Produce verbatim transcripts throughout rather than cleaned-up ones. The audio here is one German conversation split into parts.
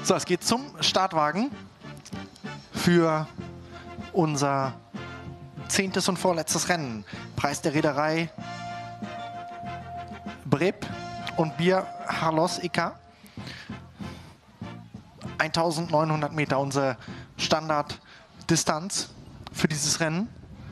So, es geht zum Startwagen für unser zehntes und vorletztes Rennen. Preis der Reederei Breb und Bier Harlos E K. eintausendneunhundert Meter, unsere Standarddistanz für dieses Rennen.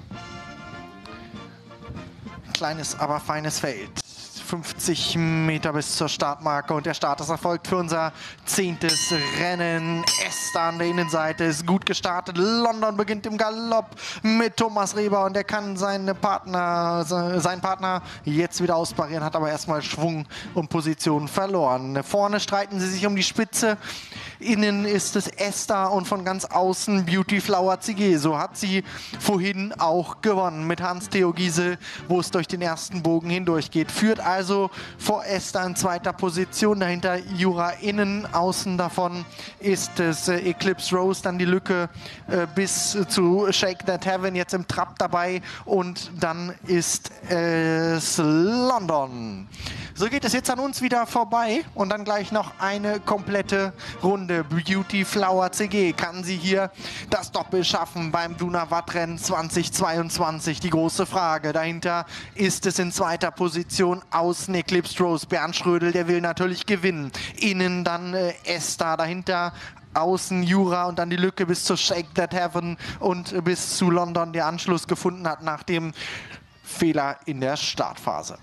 Kleines, aber feines Feld. fünfzig Meter bis zur Startmarke und der Start ist erfolgt für unser zehntes Rennen. Esther an der Innenseite ist gut gestartet. London beginnt im Galopp mit Thomas Reber und er kann seine Partner, seinen Partner jetzt wieder ausparieren, hat aber erstmal Schwung und Position verloren. Vorne streiten sie sich um die Spitze. Innen ist es Esther und von ganz außen Beauty Flower Zigé. So hat sie vorhin auch gewonnen mit Hans-Theo Giese, wo es durch den ersten Bogen hindurch geht. Führt also vor Esther in zweiter Position. Dahinter Jura innen, außen davon ist es äh, Eclipse Rose. Dann die Lücke äh, bis zu Shake That Heaven jetzt im Trab dabei. Und dann ist es London. So geht es jetzt an uns wieder vorbei und dann gleich noch eine komplette Runde. Beauty Flower Zigé, kann sie hier das Doppel schaffen beim Dunavadrennen zweitausendzweiundzwanzig? Die große Frage. Dahinter ist es in zweiter Position außen Eclipse Rose. Bernd Schrödel, der will natürlich gewinnen. Innen dann äh, Esther, dahinter außen Jura und dann die Lücke bis zu Shake That Heaven und bis zu London, der Anschluss gefunden hat nach dem Fehler in der Startphase.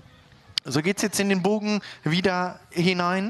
So geht es jetzt in den Bogen wieder hinein.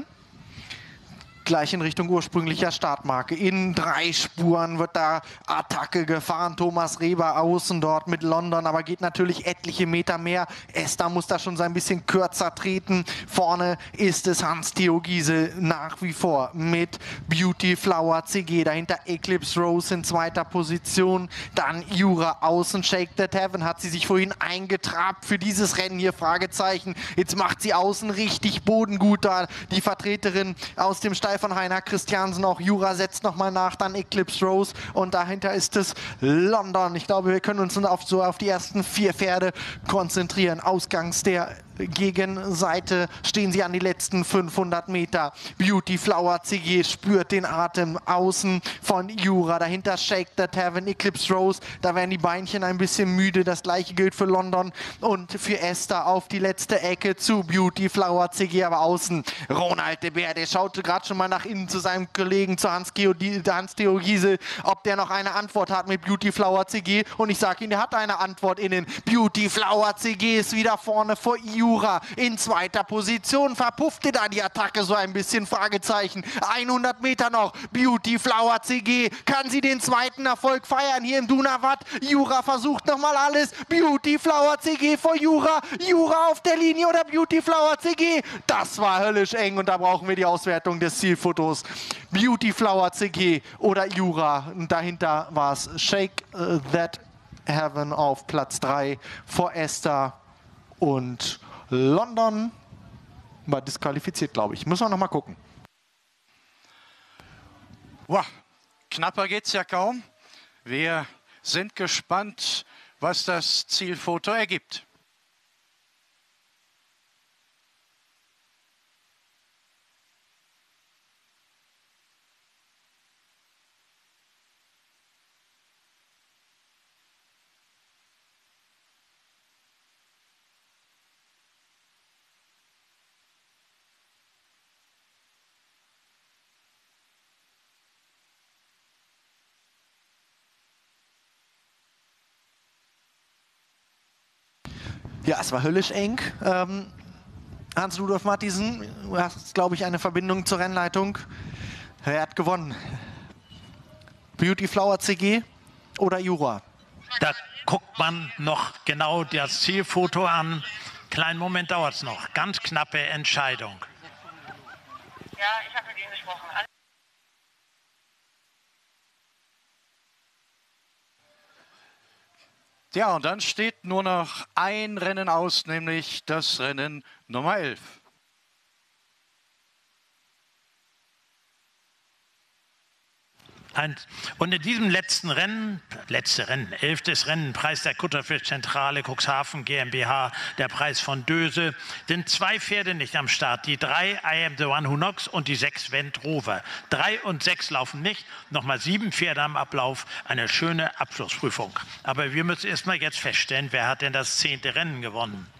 Gleich in Richtung ursprünglicher Startmarke. In drei Spuren wird da Attacke gefahren. Thomas Reber außen dort mit London, aber geht natürlich etliche Meter mehr. Esther muss da schon so ein bisschen kürzer treten. Vorne ist es Hans-Theo Giese nach wie vor mit Beauty Flower Zigé. Dahinter Eclipse Rose in zweiter Position. Dann Jura außen. Shake That Heaven hat sie sich vorhin eingetrabt für dieses Rennen hier. Fragezeichen. Jetzt macht sie außen richtig bodengut da. Die Vertreterin aus dem Stall von Heiner Christiansen, auch Jura setzt nochmal nach, dann Eclipse Rose und dahinter ist es London. Ich glaube, wir können uns auf, so auf die ersten vier Pferde konzentrieren. Ausgangs der Gegenseite stehen sie an die letzten fünfhundert Meter. Beauty Flower Zigé spürt den Atem außen von Jura. Dahinter Shake That Heaven, Eclipse Rose. Da werden die Beinchen ein bisschen müde. Das gleiche gilt für London und für Esther auf die letzte Ecke zu Beauty Flower Zigé. Aber außen Ronald de Beer, der schaute gerade schon mal nach innen zu seinem Kollegen, zu Hans-Theo Hans-Theo Giese, ob der noch eine Antwort hat mit Beauty Flower Zigé. Und ich sage Ihnen, der hat eine Antwort innen. Beauty Flower Zigé ist wieder vorne vor Jura. In zweiter Position verpuffte da die Attacke so ein bisschen, Fragezeichen. hundert Meter noch, Beauty Flower Zigé, kann sie den zweiten Erfolg feiern hier im Dunavad? Jura versucht nochmal alles, Beauty Flower Zigé vor Jura, Jura auf der Linie oder Beauty Flower Zigé? Das war höllisch eng und da brauchen wir die Auswertung des Zielfotos. Beauty Flower Zigé oder Jura, und dahinter war es Shake That Heaven auf Platz drei vor Esther und London war disqualifiziert, glaube ich. Müssen wir noch mal gucken. Wow, knapper geht's ja kaum. Wir sind gespannt, was das Zielfoto ergibt. Ja, es war höllisch eng. Ähm, Hans-Rudolf Matthiesen, du hast, glaube ich, eine Verbindung zur Rennleitung. Er hat gewonnen. Beauty Flower Zigé oder Jura? Da guckt man noch genau das Zielfoto an. Kleinen Moment dauert es noch. Ganz knappe Entscheidung. Ja, ich habe mit Ihnen gesprochen. Ja, und dann steht nur noch ein Rennen aus, nämlich das Rennen Nummer elf. Und in diesem letzten Rennen, letzte Rennen, elftes Rennen, Preis der Kutterfischzentrale Cuxhaven GmbH, der Preis von Döse, sind zwei Pferde nicht am Start. Die drei I Am the One Who Knocks und die sechs Wendt Rover. Drei und sechs laufen nicht. Nochmal sieben Pferde am Ablauf. Eine schöne Abschlussprüfung. Aber wir müssen erst mal jetzt feststellen, wer hat denn das zehnte Rennen gewonnen?